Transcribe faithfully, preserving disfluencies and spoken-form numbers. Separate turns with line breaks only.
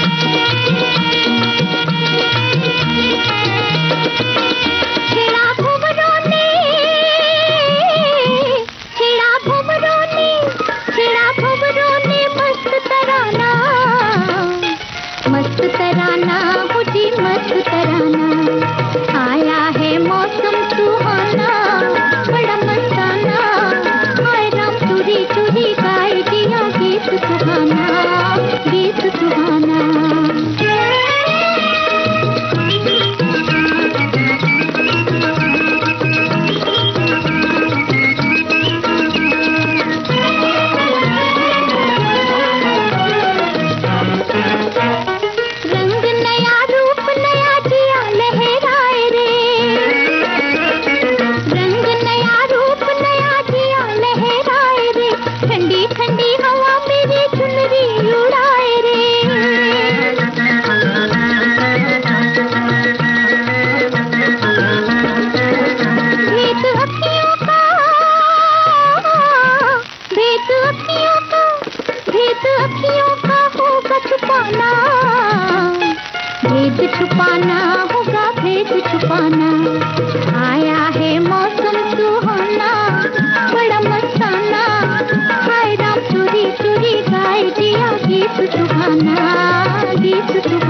मस्त तराना मुझे मस्त तराना, आया है मौसम सुहाना, बड़ा मस्ताना, हाय राम चुरी चुरी गाए दिया गीत सुहाना, गीत सुहाना। भेद छुपाना होगा, भेद छुपाना, आया है मौसम सुहाना, बड़ा मस्ताना, हाय राम चुरी चुरी गाए दिया गीत सुहाना, गीत सुहाना।